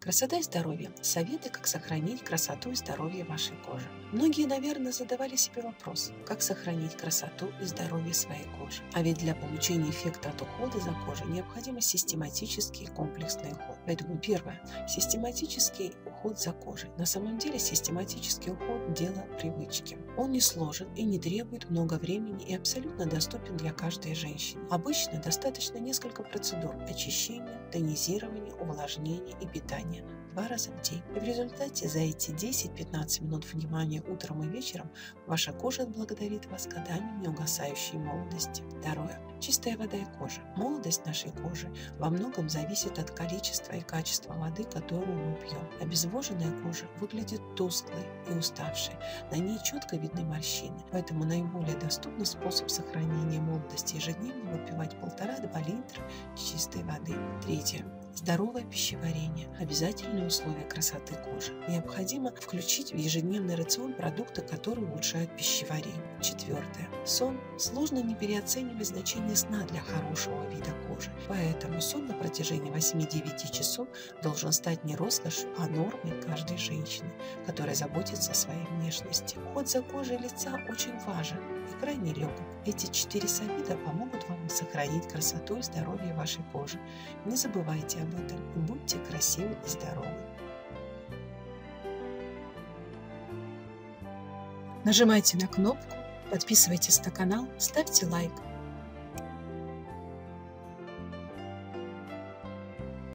Красота и здоровье. Советы, как сохранить красоту и здоровье вашей кожи. Многие, наверное, задавали себе вопрос, как сохранить красоту и здоровье своей кожи. А ведь для получения эффекта от ухода за кожей необходим систематический и комплексный уход. Поэтому первое. Систематический уход за кожей. На самом деле систематический уход – дело привычки. Он не сложен и не требует много времени и абсолютно доступен для каждой женщины. Обычно достаточно несколько процедур – очищения, тонизирования, увлажнения и питания 2 раза в день. И в результате за эти 10-15 минут внимания утром и вечером ваша кожа отблагодарит вас годами неугасающей молодости. Второе. Чистая вода и кожа. Молодость нашей кожи во многом зависит от количества и качества воды, которую мы пьем. Обезвоженная кожа выглядит тусклой и уставшей. На ней четко видны морщины. Поэтому наиболее доступный способ сохранения молодости – ежедневно выпивать 1,5-2 литра чистой воды. Третье. Здоровое пищеварение – обязательное условие красоты кожи. Необходимо включить в ежедневный рацион продукты, которые улучшают пищеварение. Четвертое. Сон. Сложно не переоценивать значение сна для хорошего вида кожи. Поэтому сон на протяжении 8-9 часов должен стать не роскошью, а нормой каждой женщины, которая заботится о своей внешности. Уход за кожей лица очень важен и крайне легок. Эти 4 совета помогут вам сохранить красоту и здоровье вашей кожи. Не забывайте об этом и будьте красивы и здоровы. Нажимайте на кнопку, подписывайтесь на канал, ставьте лайк.